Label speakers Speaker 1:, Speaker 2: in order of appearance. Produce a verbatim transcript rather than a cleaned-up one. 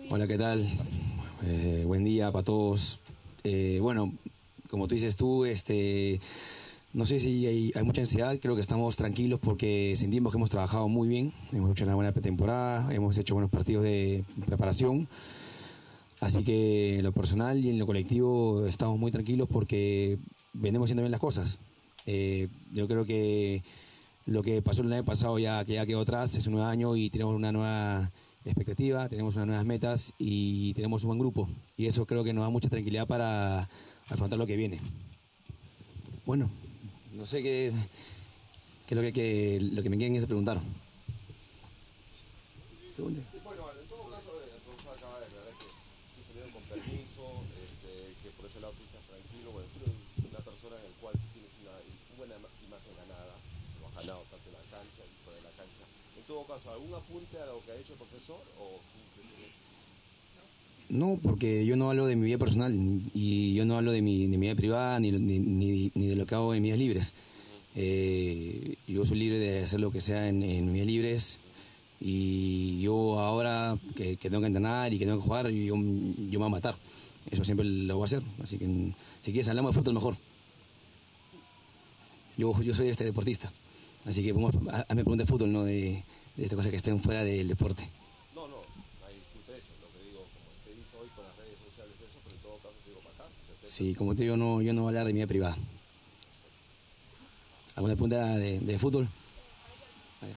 Speaker 1: Hola, ¿qué tal? Eh, buen día para todos. Eh, bueno, como tú dices tú, este, no sé si hay, hay mucha ansiedad, creo que estamos tranquilos porque sentimos que hemos trabajado muy bien, hemos hecho una buena pretemporada, hemos hecho buenos partidos de preparación, así que en lo personal y en lo colectivo estamos muy tranquilos porque venimos haciendo bien las cosas. Eh, yo creo que lo que pasó el año pasado ya, que ya quedó atrás, es un nuevo año y tenemos una nueva expectativa, tenemos unas nuevas metas y tenemos un buen grupo. Y eso creo que nos da mucha tranquilidad para afrontar lo que viene. Bueno, no sé qué, qué es lo que, que- lo que me quieren es preguntar. Pregunte.
Speaker 2: Bueno, en todo caso, eh, el profesor acaba de aclarar que tú salieron con permiso, este, que por ese lado tú estás tranquilo. Bueno, tú eres una persona en la cual tú tienes una, una buena ima- imagen ganada, lo has ganado tanto en la cancha y fuera de la cancha. En todo caso, ¿algún apunte a lo que ha hecho el profesor o simplemente
Speaker 1: No, porque yo no hablo de mi vida personal y yo no hablo de mi, de mi vida privada ni, ni, ni- ni de lo que hago en mis días libres. Eh, yo soy libre de hacer lo que sea en, en mis días libres y yo ahora que, que tengo que entrenar y que tengo que jugar, yo, yo me voy a matar. Eso siempre lo voy a hacer. Así que si quieres hablamos de fútbol mejor. Yo, yo soy este deportista. Así que vamos, a, a me pregunta de fútbol, no de, de estas cosas que estén fuera del deporte.
Speaker 2: no, no, no hay discute eso? Lo que digo, como se dice hoy con las redes sociales, eso, pero en todo caso te digo para acá, respeto
Speaker 1: Sí,
Speaker 2: eso.
Speaker 1: como te digo, no, yo no voy a hablar de mi vida privada. ¿Alguna pregunta de, de fútbol?